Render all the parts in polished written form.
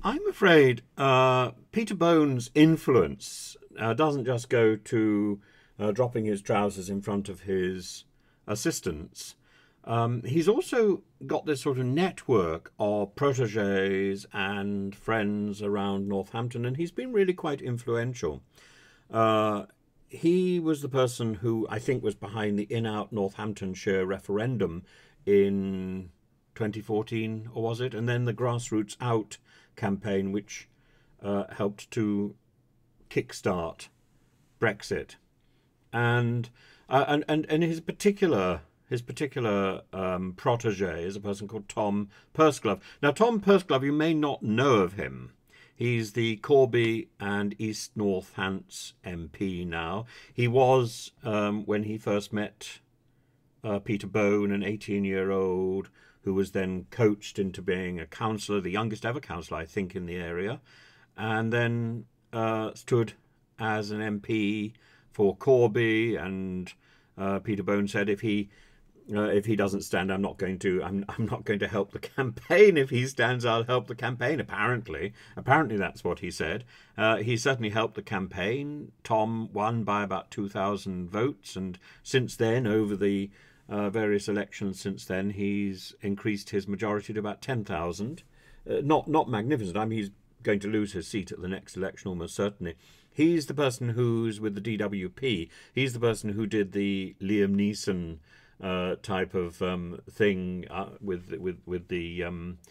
I'm afraid Peter Bone's influence doesn't just go to dropping his trousers in front of his assistants. He's also got this sort of network of proteges and friends around Northampton, and he's been really quite influential. Uh, he was the person who I think was behind the In-Out Northamptonshire referendum in 2014, or was it? And then the Grassroots Out campaign, which helped to kickstart Brexit. And and his particular protege is a person called Tom Pursglove. Now, Tom Pursglove, you may not know of him. He's the Corby and East Northants MP now. He was, when he first met Peter Bone, an 18-year-old who was then coached into being a councillor, the youngest ever councillor, I think, in the area, and then stood as an MP for Corby. And Peter Bone said, if he doesn't stand, I'm not going to help the campaign. If he stands, I'll help the campaign. Apparently that's what he said. He certainly helped the campaign. Tom won by about 2,000 votes, and since then, over the various elections since then, he's increased his majority to about 10,000. Not magnificent. I mean, he's going to lose his seat at the next election almost certainly. He's the person who's with the DWP. He's the person who did the Liam Neeson type of thing with the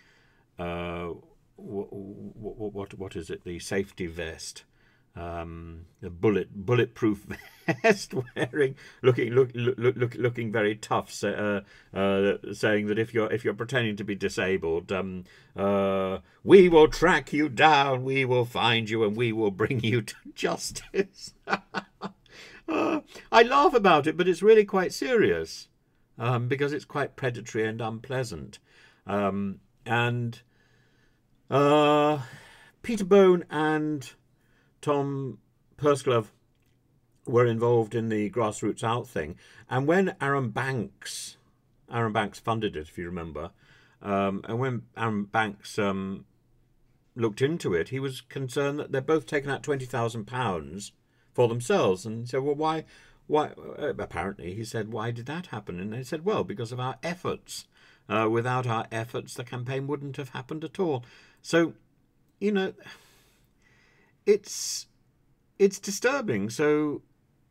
what is it? The safety vest, the bulletproof vest wearing, looking very tough, saying that if you're pretending to be disabled, we will track you down, we will find you, and we will bring you to justice. I laugh about it, but it's really quite serious. Because it's quite predatory and unpleasant. And Peter Bone and Tom Pursglove were involved in the Grassroots Out thing. And when Aaron Banks funded it, if you remember, and when Aaron Banks looked into it, he was concerned that they're both taking out £20,000 for themselves. And so, well, why? Apparently, he said, why did that happen? And they said, well, because of our efforts. Without our efforts, the campaign wouldn't have happened at all. So, it's disturbing. So,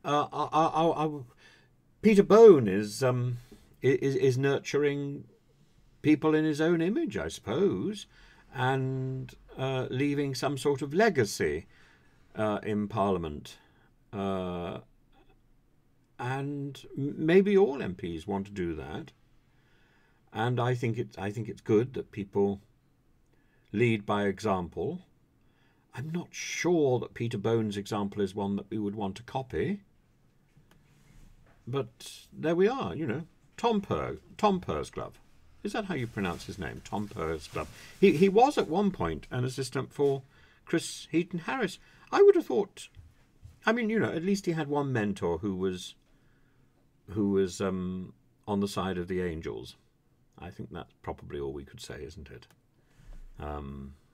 Peter Bone is nurturing people in his own image, I suppose, and leaving some sort of legacy in Parliament. And maybe all MPs want to do that. And I think it's good that people lead by example. I'm not sure that Peter Bone's example is one that we would want to copy. But there we are, Tom Pursglove. Is that how you pronounce his name? Tom Pursglove. He was at one point an assistant for Chris Heaton Harris. I would have thought, at least he had one mentor who was on the side of the angels. I think that's probably all we could say, isn't it?